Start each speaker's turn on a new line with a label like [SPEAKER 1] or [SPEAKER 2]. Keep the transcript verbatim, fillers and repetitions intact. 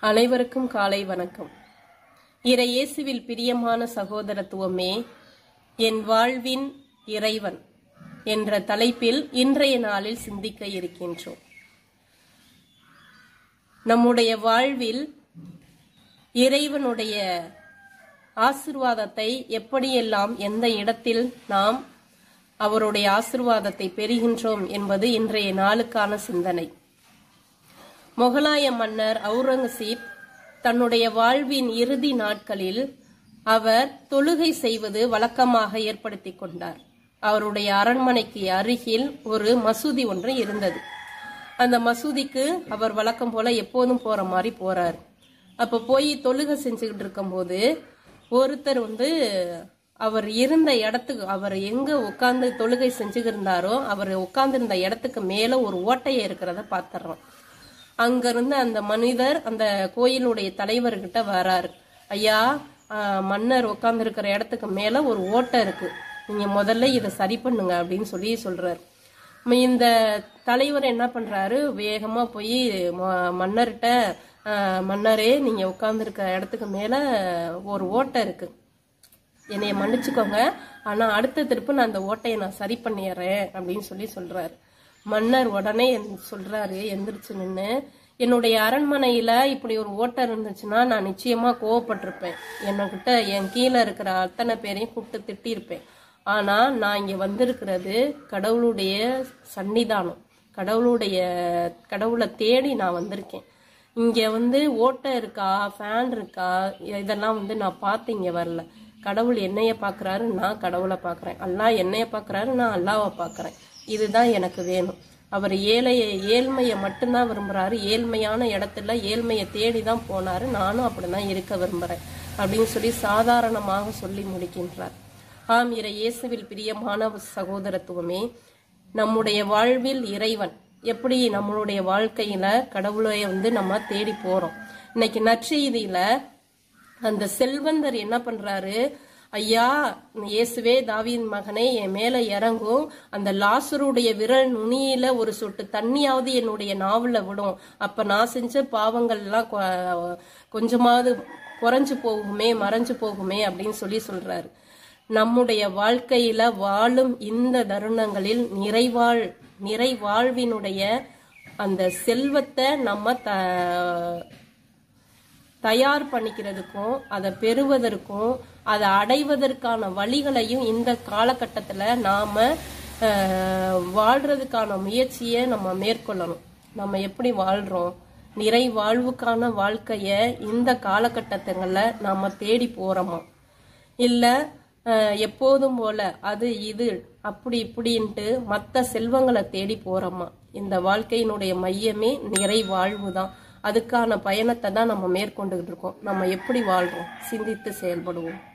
[SPEAKER 1] அனைவருக்கும் காலை வணக்கம். இறை இயேசுவில் பிரியமான சகோதரத்துவமே, என் வாழ்வின் இறைவன் என்ற தலைப்பில் இன்றைய நாளில் சிந்திக்க இருக்கின்றோம். நம்முடைய வாழ்வில் இறைவனுடைய ஆசிர்வாதத்தை எப்படியெல்லாம், எந்த இடத்தில் நாம் அவருடைய ஆசிர்வாதத்தை பெறுகின்றோம் என்பது இன்றைய நாளுக்கான சிந்தனை. முகலாய மன்னர் அவுரங்கசீப் தன்னுடைய வாழ்வின் இறுதி நாட்களில் அவர் தொழுகை செய்வது வழக்கமாக ஏற்படுத்தி கொண்டார். அவருடைய அரண்மனைக்கு அருகில் ஒரு மசூதி ஒன்று இருந்தது. அந்த மசூதிக்கு அவர் வழக்கம் போல எப்போதும் போற மாதிரி போறார். அப்ப போய் தொழுகை செஞ்சுக்கிட்டு இருக்கும் போது ஒருத்தர் வந்து அவர் இருந்த இடத்துக்கு, அவர் எங்க உட்கார்ந்து தொழுகை செஞ்சுக்கிருந்தாரோ அவர் உட்கார்ந்து இருந்த இடத்துக்கு மேல ஒரு ஓட்டையை இருக்கிறத பாத்துறோம். அங்கிருந்து அந்த மனிதர் அந்த கோயிலுடைய தலைவர்கிட்ட வராரு. ஐயா, மன்னர் உட்கார்ந்து இருக்கிற இடத்துக்கு மேல ஒரு ஓட்டை இருக்கு, நீங்க முதல்ல இதை சரி பண்ணுங்க அப்படின்னு சொல்லி சொல்றாரு. இந்த தலைவர் என்ன பண்றாரு, வேகமா போய் மன்னர்கிட்ட, மன்னரே நீங்க உட்கார்ந்து இருக்கிற இடத்துக்கு மேல ஒரு ஓட்டை இருக்கு, என்னைய மன்னிச்சுக்கோங்க, ஆனா அடுத்த திருப்பு நான் அந்த ஓட்டையை நான் சரி பண்ணிடுறேன் அப்படின்னு சொல்லி சொல்றாரு. மன்னர் உடனே சொல்றாரு, எந்திரிச்சு நின்று, என்னுடைய அரண்மனையில இப்படி ஒரு ஓட்டை இருந்துச்சுன்னா நான் நிச்சயமா கோவப்பட்டிருப்பேன், என்கிட்ட என் கீழே இருக்கிற அத்தனை பேரையும் கூப்பிட்டு திட்டிருப்பேன். ஆனா நான் இங்க வந்திருக்கிறது கடவுளுடைய சன்னிதானம், கடவுளுடைய கடவுளை தேடி நான் வந்திருக்கேன். இங்க வந்து ஓட்டை இருக்கா, ஃபேன் இருக்கா, இதெல்லாம் வந்து நான் பார்த்து இங்க வரல. கடவுள் என்னைய பாக்குறாரு, நான் கடவுளை பாக்குறேன். அல்லாஹ் என்னைய பாக்குறாரு, நான் அல்லாஹ்வை பாக்குறேன். இதுதான் எனக்கு வேணும். அவர் ஏழைய ஏழ்மையை மட்டும்தான் விரும்புறாரு, ஏழ்மையான இடத்துல ஏழ்மையை தேடிதான் போனாரு, நானும் அப்படிதான் இருக்க விரும்புறேன் அப்படின்னு சொல்லி சாதாரணமாக சொல்லி முடிக்கின்றார். ஆம், இறை இயேசுவில் பிரியமான சகோதரத்துவமே, நம்முடைய வாழ்வில் இறைவன் எப்படி நம்மளுடைய வாழ்க்கையில கடவுளை வந்து நம்ம தேடி போறோம். இன்னைக்கு நற்செய்தியில அந்த செல்வந்தர் என்ன பண்றாரு, ஐயா இயேசுவே தாவீதின் மகனே என் மேல இறங்கும், அந்த லாசருடைய விரல் நுனியில ஒரு சொட்டு தண்ணியாவது என்னுடைய நாவல விடும், அப்ப நான் செஞ்ச பாவங்கள் எல்லாம் கொஞ்சமாவது குறைஞ்சு போகுமே, மறைஞ்சு போகுமே அப்படின்னு சொல்லி சொல்றாரு. நம்முடைய வாழ்க்கையில வாழும் இந்த தருணங்களில் நிறைவாழ் நிறைவாழ்வினுடைய அந்த செல்வத்தை நம்ம த தயார் பண்ணிக்கிறதுக்கும், அதை பெறுவதற்கும், அதை அடைவதற்கான வழிகளையும் இந்த காலகட்டத்துல நாம வாழ்றதுக்கான முயற்சியை நம்ம மேற்கொள்ளணும். நம்ம எப்படி வாழ்றோம், நிறை வாழ்வுக்கான வாழ்க்கைய இந்த காலகட்டத்துங்கள்ல நாம தேடி போறோமா, இல்ல எப்போதும் போல அது இது அப்படி இப்படின்ட்டு மற்ற செல்வங்களை தேடி போறோமா? இந்த வாழ்க்கையினுடைய மையமே நிறை வாழ்வு தான். அதுக்கான பயணத்தை தான் நம்ம மேற்கொண்டுகிட்டு இருக்கோம். நம்ம எப்படி வாழ்றோம், சிந்தித்து செயல்படுவோம்.